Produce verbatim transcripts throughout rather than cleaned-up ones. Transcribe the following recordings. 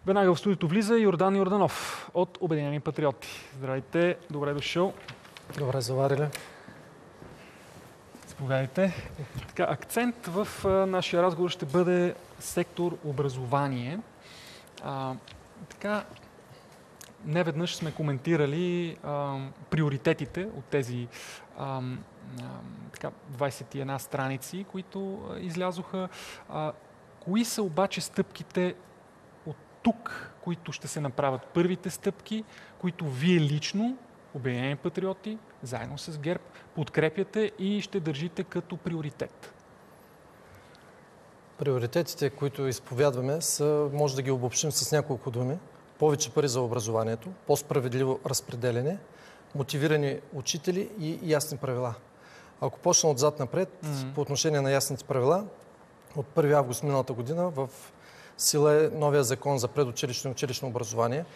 Веднага в студиото влиза Йордан Йорданов от Обединени патриоти. Здравейте, добре дошъл. Добре заварили. Заповядайте. Така, акцент в а, нашия разговор ще бъде сектор образование. А, така, неведнъж сме коментирали а, приоритетите от тези а, а, така, двадесет и една страници, които а, излязоха. А, кои са обаче стъпките от тук, които ще се направят? Първите стъпки, които вие лично, Обединени патриоти, заедно с ГЕРБ, подкрепяте и ще държите като приоритет? Приоритетите, които изповядваме, са, може да ги обобщим с няколко думи. Повече пари за образованието, по-справедливо разпределение, мотивирани учители и ясни правила. Ако почна отзад напред, mm-hmm. по отношение на ясните правила, от първи август миналата година в сила е новия закон за предучилищно и училищно образование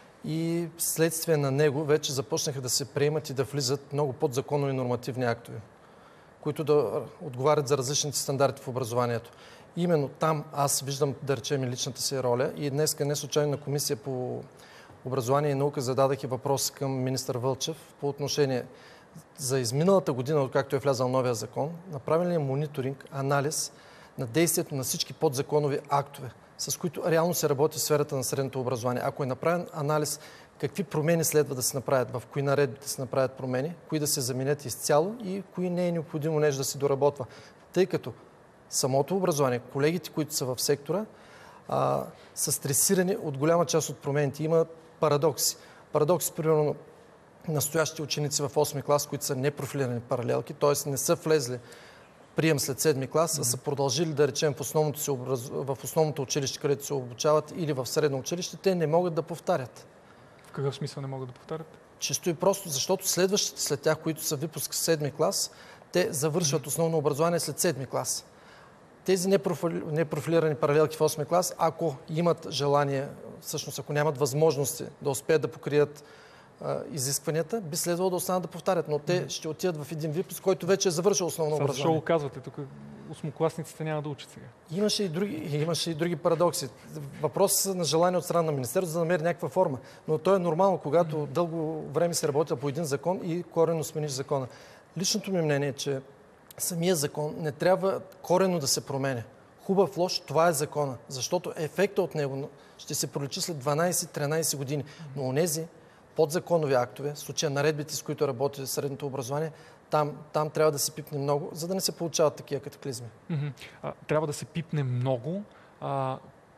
и следствие на него вече започнаха да се приемат и да влизат много подзаконови нормативни актове, които да отговарят за различните стандарти в образованието. Именно там аз виждам, да речем, личната си роля и днеска не случайно на Комисия по образование и наука зададах и въпрос към министър Вълчев по отношение за изминалата година, откакто е влязал новия закон, направен ли е мониторинг, анализ на действието на всички подзаконови актове, с които реално се работи в сферата на средното образование. Ако е направен анализ какви промени следва да се направят, в кои наредби да се направят промени, кои да се заменят изцяло и кои не е необходимо нещо да се доработва. Тъй като самото образование, колегите, които са в сектора, а, са стресирани от голяма част от промените. Има парадокси. Парадокси, примерно, настоящите ученици в осми клас, които са непрофилирани паралелки, т.е. не са влезли прием след седми клас, а са продължили, да речем, в основното, си образ... в основното училище, където се обучават, или в средно училище, те не могат да повтарят. В какъв смисъл не могат да повтарят? Чисто и просто, защото следващите след тях, които са випуск седми клас, те завършват основно образование след седми клас. Тези непрофили... непрофилирани паралелки в осми клас, ако имат желание, всъщност ако нямат възможности да успеят да покрият изискванията, би следвало да останат да повтарят, но те ще отидат в един випуск, който вече е завършил основно образование. Защо го казвате? Тук осмокласниците няма да учат сега. Имаше и други, имаше и други парадокси. Въпрос на желание от страна на министерството да намери някаква форма. Но то е нормално, когато дълго време се работи по един закон и коренно смениш закона. Личното ми мнение е, че самия закон не трябва коренно да се променя. Хубав, лош, това е закона, защото ефекта от него ще се проличи след дванадесет-тринадесет години. Но онези подзаконови актове, в случая наредбите, с които работи средното образование, там, там трябва да се пипне много, за да не се получават такива катаклизми. Mm-hmm. А, трябва да се пипне много. А,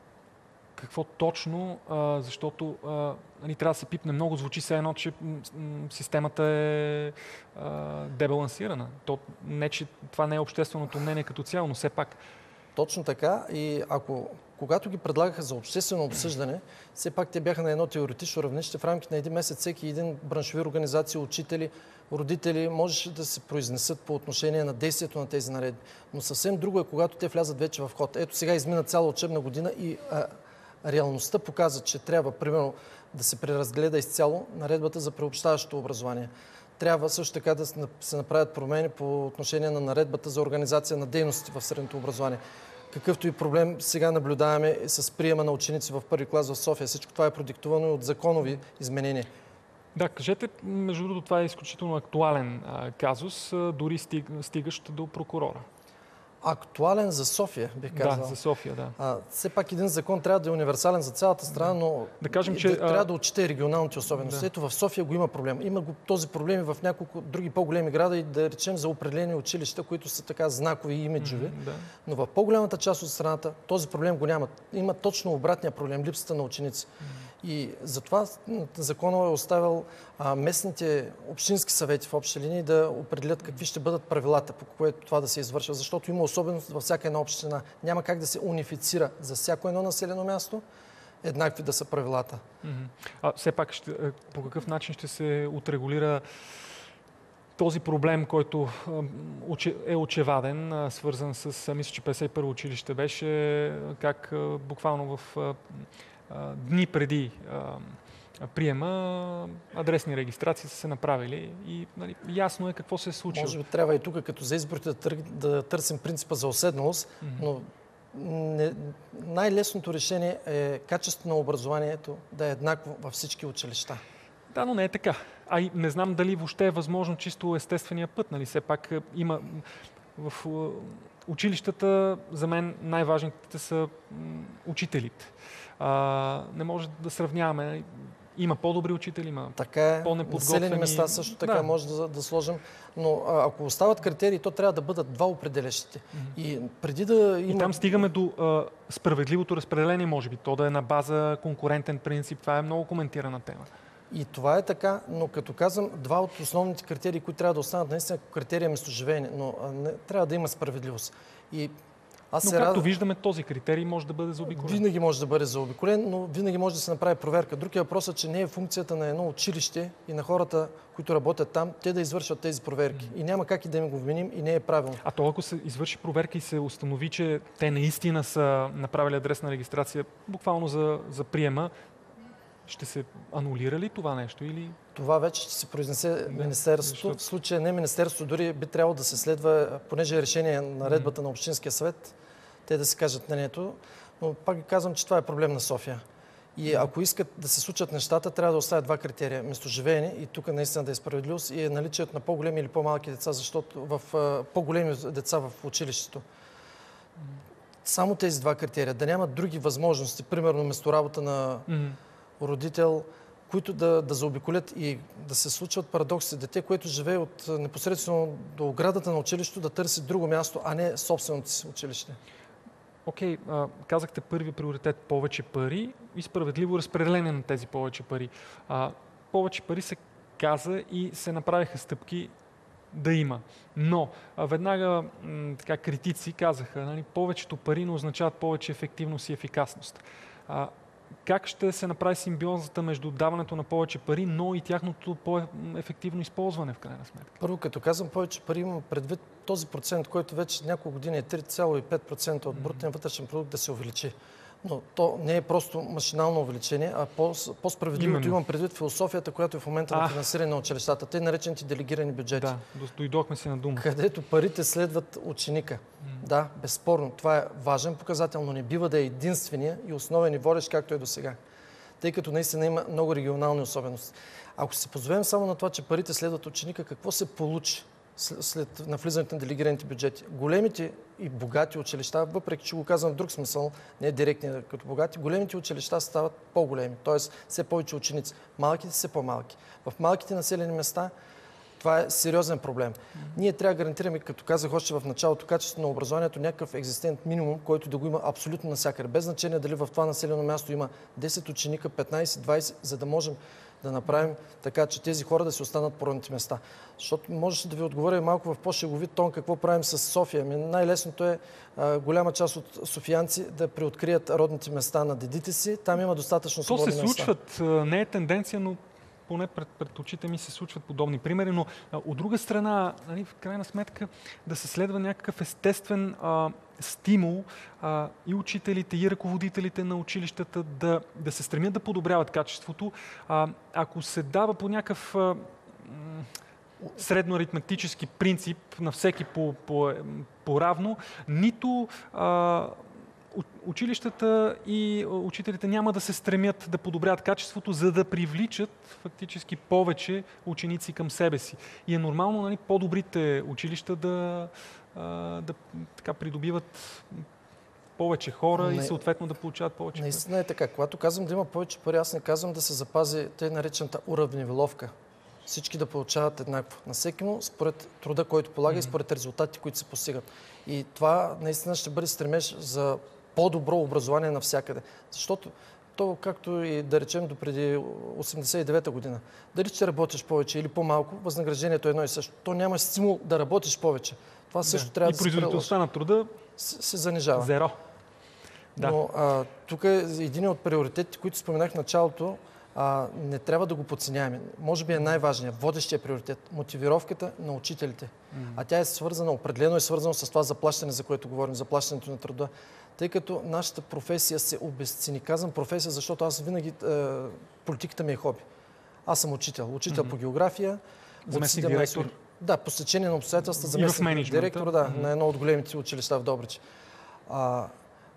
какво точно? А, защото а, ни трябва да се пипне много. Звучи се едно, че м- м- системата е а, дебалансирана. То, не, че това не е общественото мнение като цяло, но все пак. Точно така. И ако когато ги предлагаха за обществено обсъждане, все пак те бяха на едно теоретично равнище. В рамките на един месец всеки един браншови организации, учители, родители можеше да се произнесат по отношение на действието на тези наредби. Но съвсем друго е, когато те влязат вече в ход. Ето сега измина цяла учебна година и а, реалността показва, че трябва, примерно, да се преразгледа изцяло наредбата за приобщаващото образование. Трябва също така да се направят промени по отношение на наредбата за организация на дейности в средното образование. Какъвто и проблем сега наблюдаваме с приема на ученици в първи клас в София. Всичко това е продиктувано от законови изменения. Да, кажете, между другото, това е изключително актуален а, казус, а, дори стиг, стигащ до прокурора. Актуален за София, бих казал. Да, за София, да. А, все пак един закон трябва да е универсален за цялата страна, но да кажем, че, да, трябва да отчете регионалните особености. Да. Ето в София го има проблем. Има го, този проблем и в няколко други по-големи града и да речем за определени училища, които са така знакови и имиджови. Mm-hmm, да. Но в по-голямата част от страната този проблем го няма. Има точно обратния проблем, липсата на ученици. Mm-hmm. И затова законът е оставил а, местните общински съвети в общи линии да определят какви ще бъдат правилата, по което това да се извършва. Защото има особеност във всяка една община. Няма как да се унифицира за всяко едно населено място, еднакви да са правилата. Mm-hmm. А все пак ще, по какъв начин ще се отрегулира този проблем, който е очеваден, свързан с, мисля, че петдесет и първо училище беше, как буквално в дни преди приема адресни регистрации са се направили и нали, ясно е какво се е случило. Може би трябва и тук, като за изборите, да, тър... да търсим принципа за уседналост, mm-hmm. но Не, най-лесното решение е качеството на образованието да е еднакво във всички училища. Да, но не е така. А и не знам дали въобще е възможно чисто естествения път. Нали? Все пак има в училищата, за мен най-важните са учителите. А, не може да сравняваме. Има по-добри учители, има така е, по-неподготвени. Населени места също така да. може да, да сложим. Но а, ако остават критерии, то трябва да бъдат два определящите. Mm-hmm. И преди да има... И там стигаме до а, справедливото разпределение, може би. То да е на база конкурентен принцип. Това е много коментирана тема. И това е така, но като казвам, два от основните критерии, които трябва да останат, наистина критерия местоживеене, но не, трябва да има справедливост. И аз но се както рад... виждаме, този критерий може да бъде заобиколен. Винаги може да бъде заобиколен, но винаги може да се направи проверка. Другия въпрос е, че не е функцията на едно училище и на хората, които работят там, те да извършват тези проверки. Mm-hmm. И няма как и да им го вменим и не е правилно. А то ако се извърши проверка и се установи, че те наистина са направили адресна регистрация буквално за, за приема, ще се анулира ли това нещо или... Това вече ще се произнесе да, Министерството. защото... В случая не Министерството, дори би трябвало да се следва, понеже е решение на наредбата mm-hmm. на Общинския съвет, те да си кажат мнението. Но пак ги казвам, че това е проблем на София. И mm-hmm. ако искат да се случат нещата, трябва да оставят два критерия. Местоживеене и тук наистина да е справедливост и е наличието на по-големи или по-малки деца, защото в по-големи деца в училището. Само тези два критерия. Да нямат други възможности, примерно месторабота на mm-hmm. родител, които да, да заобиколят и да се случват парадокси. Дете, което живее от непосредствено до оградата на училището, да търси друго място, а не собственото си училище. Окей, okay, казахте първи приоритет повече пари и справедливо разпределение на тези повече пари. А, повече пари се каза и се направиха стъпки да има. Но а, веднага м, така, критици казаха, нали, повечето пари не означават повече ефективност и ефикасност. А, как ще се направи симбиозата между даването на повече пари, но и тяхното по-ефективно използване в крайна сметка? Първо, като казвам повече пари, имам предвид този процент, който вече няколко години е три цяло и пет процента от брутния вътрешен продукт да се увеличи. Но то не е просто машинално увеличение, а по-справедливото имам предвид философията, която е в момента а. на финансиране на училищата. Те наречените делегирани бюджети. Да, дойдохме си на дума. Където парите следват ученика. Mm. Да, безспорно. Това е важен показател, но не бива да е единствения и основен и водещ, както е до сега. Тъй като наистина има много регионални особености. Ако се позовем само на това, че парите следват ученика, какво се получи след навлизането на делегираните бюджети? Големите и богати училища, въпреки че го казвам в друг смисъл, не е директни като богати, големите училища стават по-големи, т.е. все повече ученици. Малките все по-малки. В малките населени места това е сериозен проблем. Mm-hmm. Ние трябва да гарантираме, като казах още в началото, качеството на образованието, някакъв екзистент минимум, който да го има абсолютно навсякъде. Без значение дали в това населено място има десет ученика, петнайсет, двайсет, за да можем да направим така, че тези хора да си останат по родните места. Защото можеше да ви отговоря малко в по-шеговит тон какво правим с София. Ами най-лесното е а, голяма част от софиянци да преоткрият родните места на дедите си. Там има достатъчно свободни места. То се случват. Не е тенденция, но поне пред, пред очите ми се случват подобни примери, но а, от друга страна, нали, в крайна сметка, да се следва някакъв естествен а, стимул а, и учителите, и ръководителите на училищата да, да се стремят да подобряват качеството. А, ако се дава по някакъв а, средноаритметически принцип на всеки по, по, по-равно, нито а, училищата и учителите няма да се стремят да подобрят качеството, за да привличат фактически повече ученици към себе си. И е нормално, нали, по-добрите училища да, да така, придобиват повече хора не, и съответно да получават повече пари. Наистина е така. Когато казвам да има повече пари, аз не казвам да се запази тъй наречената уравниловка. Всички да получават еднакво. На всеки му според труда, който полага mm-hmm. и според резултатите, които се постигат. И това наистина ще бъде стремеж за по-добро образование навсякъде. Защото то, както и да речем до преди осемдесет и девета година, дали ще работиш повече или по-малко, възнаграждението е едно и също. То няма стимул да работиш повече. Това също да. трябва и да се производителността на труда се, се занижава. Зеро. Да. Но а, тук е един от приоритетите, които споменах в началото, а, не трябва да го подценяваме. Може би е най-важният, водещия приоритет – мотивировката на учителите. Mm-hmm. А тя е свързана, определено е свързана с това заплащане, за което говорим, заплащането на труда. Тъй като нашата професия се обезцени. Казвам професия, защото аз винаги е, политиката ми е хоби. Аз съм учител. Учител mm-hmm. по география. Заместник директор. Да, по стечение на обстоятелства. Заместник директор, да, mm-hmm. на едно от големите училища в Добрич. А,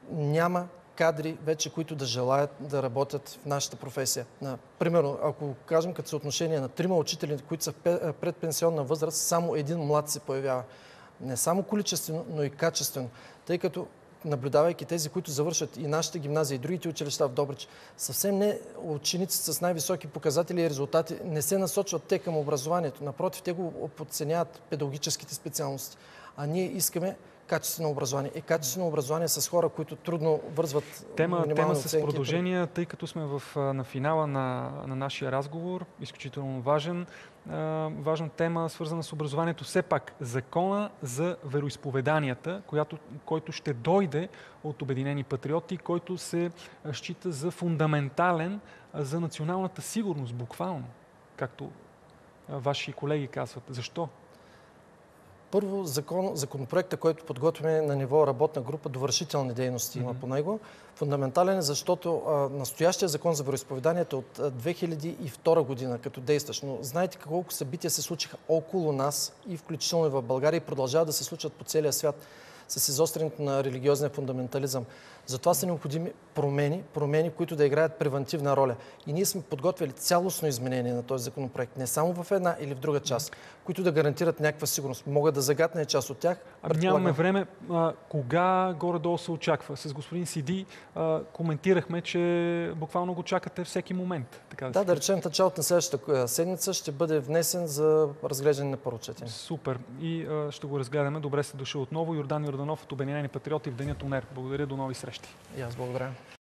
няма кадри вече, които да желаят да работят в нашата професия. На, примерно, ако кажем като съотношение на трима учители, които са в предпенсионна възраст, само един млад се появява. Не само количествено, но и качествено. Тъй като, наблюдавайки тези, които завършат и нашите гимназии, и другите училища в Добрич, съвсем не ученици с най-високи показатели и резултати не се насочват те към образованието. Напротив, те го подценяват педагогическите специалности. А ние искаме качествено образование. И качествено образование с хора, които трудно вързват Тема, тема с оценки. продължения, тъй като сме в, на финала на, на нашия разговор, изключително важен. Важна тема, свързана с образованието. Все пак закона за вероизповеданията, която, който ще дойде от Обединени патриоти, който се счита за фундаментален за националната сигурност, буквално, както ваши колеги казват. Защо? Първо, закон, законопроекта, който подготвяме на ниво работна група, довършителни дейности mm-hmm. има по него. Фундаментален е, защото а, настоящия закон за вероизповеданието е от а, две хиляди и втора година като действащ. Но знаете колко събития се случиха около нас и включително и в България и продължават да се случват по целия свят с изострянето на религиозния фундаментализъм. Затова са необходими промени, промени, които да играят превентивна роля. И ние сме подготвили цялостно изменение на този законопроект, не само в една или в друга част, които да гарантират някаква сигурност. Могат да загатне част от тях. А, нямаме време. А, кога горе-долу се очаква? С господин Сиди а, коментирахме, че буквално го чакате всеки момент. Така да, да, да речем, в началото на следващата седмица ще бъде внесен за разглеждане на първо четене. Супер. И а, ще го разгледаме. Добре сте дошли отново. Йордан Йорданов от Обединени патриоти в Денят УНЕР. Благодаря, до нови срещи. И аз благодаря.